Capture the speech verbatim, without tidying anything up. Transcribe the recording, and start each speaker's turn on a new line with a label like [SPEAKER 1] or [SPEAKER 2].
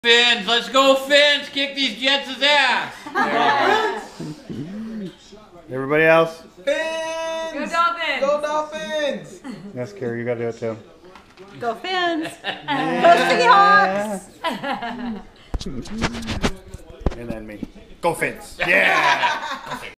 [SPEAKER 1] Fins, let's go Fins, kick these Jets' ass.
[SPEAKER 2] Everybody else?
[SPEAKER 3] Fins!
[SPEAKER 4] Go Dolphins!
[SPEAKER 3] Go Dolphins!
[SPEAKER 2] Yes, Carrie, you gotta do it too.
[SPEAKER 5] Go Fins! Go Seahawks!
[SPEAKER 2] And then me. Go Fins! Yeah!